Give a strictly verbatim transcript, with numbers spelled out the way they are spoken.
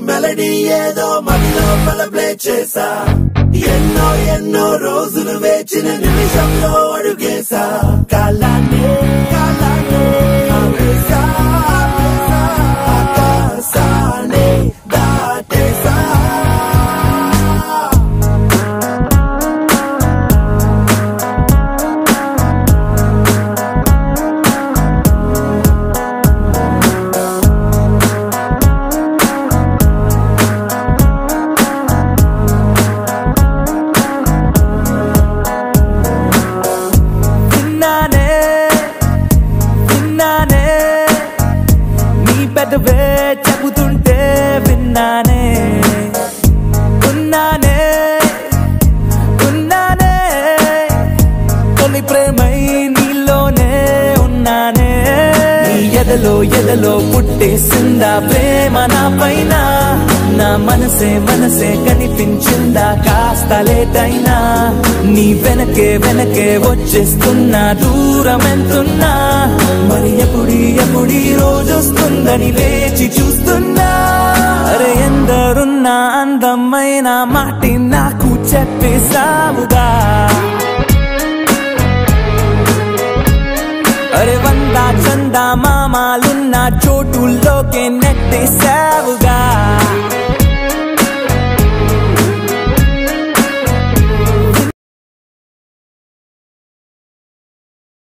melody ఏదో మదిలో పల ప్లే చేసా ఎన్నో ఎన్నో రోజులు వేచిన నిమిషంలో అడుగేసా కాలాన్ని కాలాన్ని ఆపేసా ఆకాశాన్ని దాటేసా పెదవే చెబుతుంటే విన్నానే ఉన్నానే ఉన్నానే తొలి ప్రేమై నీలోనే ఉన్నానే నీ ఎదలో ఎదలో పుట్టేసిందా ప్రేమ నా పైన నా మనసే మనసే కనిపించిందా కాస్త లేటైనా నీ వెనకే వెనకే వచ్చేస్తున్నా దూరం ఎంతున్నా మరి ఎప్పుడీ ఎప్పుడీ రోజు వస్తుందని వేచి చూస్తున్నా అరే ఎందరున్నా అందమైన మాటి నాకు చెప్పేసావుగా అరే వంద చందా మామాలున్న చోటుల్లోకే నెట్టేశావు